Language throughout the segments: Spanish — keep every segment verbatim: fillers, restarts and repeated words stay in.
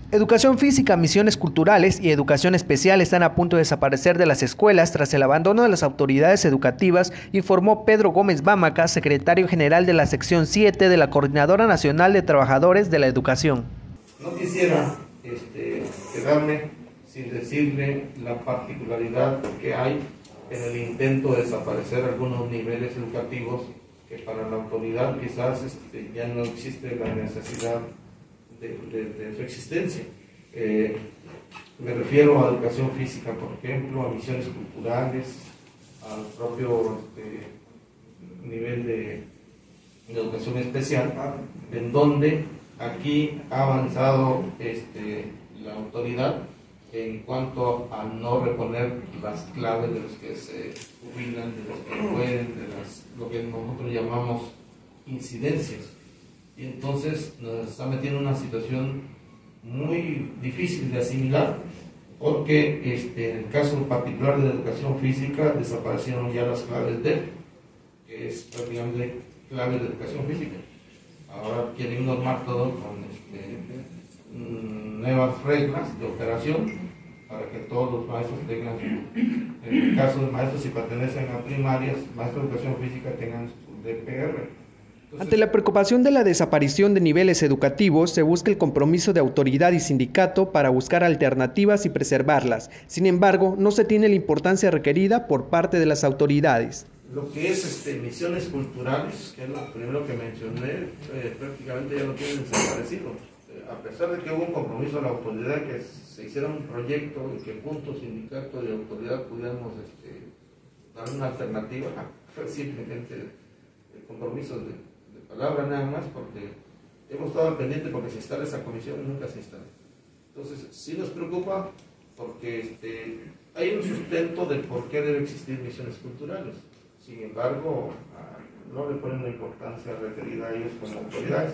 Educación física, misiones culturales y educación especial están a punto de desaparecer de las escuelas tras el abandono de las autoridades educativas, informó Pedro Gómez Bámaca, secretario general de la sección siete de la Coordinadora Nacional de Trabajadores de la Educación. No quisiera este, quedarme sin decirle la particularidad que hay en el intento de desaparecer algunos niveles educativos que para la autoridad quizás este, ya no existe la necesidad De, de, de su existencia. Eh, me refiero a educación física, por ejemplo, a misiones culturales, al propio este, nivel de, de educación especial, en donde aquí ha avanzado este, la autoridad en cuanto a no reponer las claves de los que se jubilan, de los que pueden, de las, lo que nosotros llamamos incidencias. Y entonces nos está metiendo en una situación muy difícil de asimilar, porque este, en el caso particular de la educación física desaparecieron ya las claves D E F, que es prácticamente claves de educación física. Ahora quieren normar todo con este, nuevas reglas de operación para que todos los maestros tengan, en el caso de maestros si pertenecen a primarias, maestros de educación física tengan su D P R. Entonces, ante la preocupación de la desaparición de niveles educativos, se busca el compromiso de autoridad y sindicato para buscar alternativas y preservarlas. Sin embargo, no se tiene la importancia requerida por parte de las autoridades. Lo que es este, misiones culturales, que es lo primero que mencioné, eh, prácticamente ya lo tienen desaparecido. Eh, a pesar de que hubo un compromiso de la autoridad que se hiciera un proyecto y que juntos, sindicato y autoridad, pudiéramos este, dar una alternativa, fue simplemente el compromiso de palabra nada más, porque hemos estado al pendiente porque se instala esa comisión y nunca se instala. Entonces, sí nos preocupa porque este, hay un sustento del por qué debe existir misiones culturales. Sin embargo, no le ponen la importancia requerida a ellos como autoridades.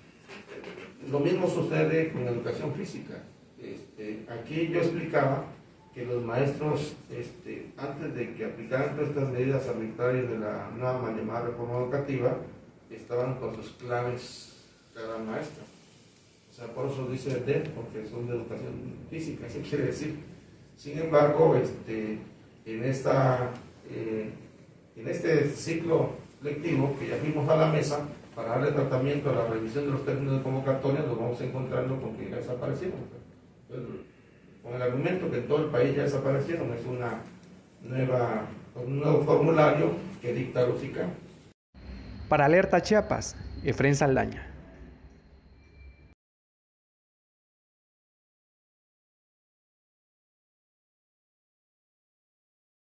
Lo mismo sucede con la educación física. Este, aquí yo explicaba que los maestros, este, antes de que aplicaran todas estas medidas arbitrarias de la nueva mal llamada reforma educativa, estaban con sus claves cada maestra. O sea, por eso dice D E F, porque son de educación física, así quiere decir. Sin embargo, este, en, esta, eh, en este ciclo lectivo que ya fuimos a la mesa para darle tratamiento a la revisión de los términos de convocatoria, nos vamos encontrando con que ya desaparecieron. Entonces, con el argumento que en todo el país ya desaparecieron, es una nueva, un nuevo formulario que dicta los I C A M. Para Alerta Chiapas, Efrén Saldaña.